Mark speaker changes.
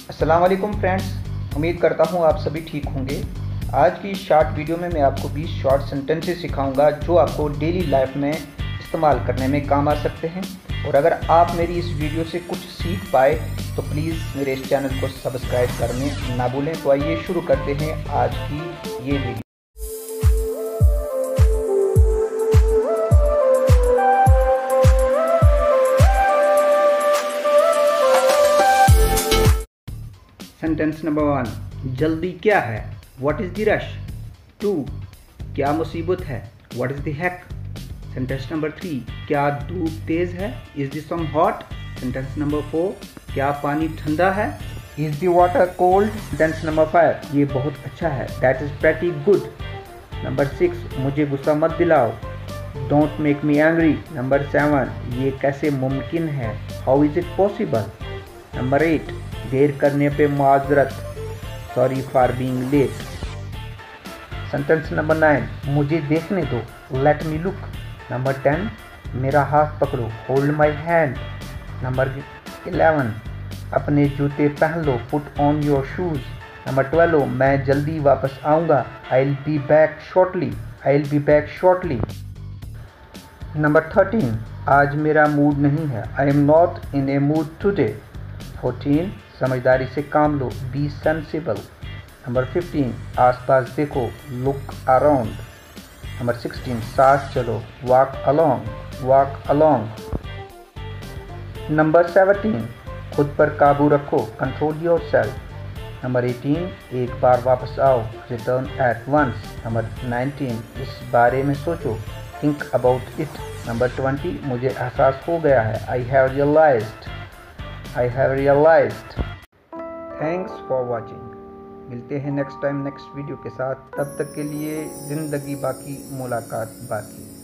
Speaker 1: अस्सलाम वालेकुम फ्रेंड्स, उम्मीद करता हूँ आप सभी ठीक होंगे। आज की शॉर्ट वीडियो में मैं आपको 20 शॉर्ट सेंटेंसेस सिखाऊंगा जो आपको डेली लाइफ में इस्तेमाल करने में काम आ सकते हैं। और अगर आप मेरी इस वीडियो से कुछ सीख पाए तो प्लीज़ मेरे इस चैनल को सब्सक्राइब करने ना भूलें। तो आइए शुरू करते हैं आज की ये वीडियो। सेंटेंस नंबर 1, जल्दी क्या है? What is the rush? 2, क्या मुसीबत है? What is the hack? Sentence number 3, क्या धूप तेज़ है? Is the sun hot? Sentence number 4, क्या पानी ठंडा है? Is the water cold? Sentence number 5, ये बहुत अच्छा है। That is pretty good. Number 6, मुझे गुस्सा मत दिलाओ। Don't make me angry. Number 7, ये कैसे मुमकिन है? How is it possible? Number 8, देर करने पे माजरत। Sorry for being late. Sentence number 9, मुझे देखने दो। Let me look. नंबर 10, मेरा हाथ पकड़ो। Hold my hand. नंबर 11, अपने जूते पहन लो। Put on your shoes. Number 12, मैं जल्दी वापस आऊँगा। I will be back shortly. I will be back shortly. Number 13, आज मेरा मूड नहीं है। I am not in a mood today. 14, समझदारी से काम लो। B sensible. नंबर 15, आसपास देखो। Look around. नंबर 16, साथ चलो। Walk along. Walk along. Number 17, खुद पर काबू रखो। Control yourself. नंबर 18, एक बार वापस आओ। Return eight once. नंबर 19, इस बारे में सोचो। Think about it. नंबर 20, मुझे एहसास हो गया है। I have realised. I have realised. Thanks for watching. मिलते हैं नेक्स्ट टाइम नेक्स्ट वीडियो के साथ। तब तक के लिए ज़िंदगी बाकी, मुलाकात बाकी।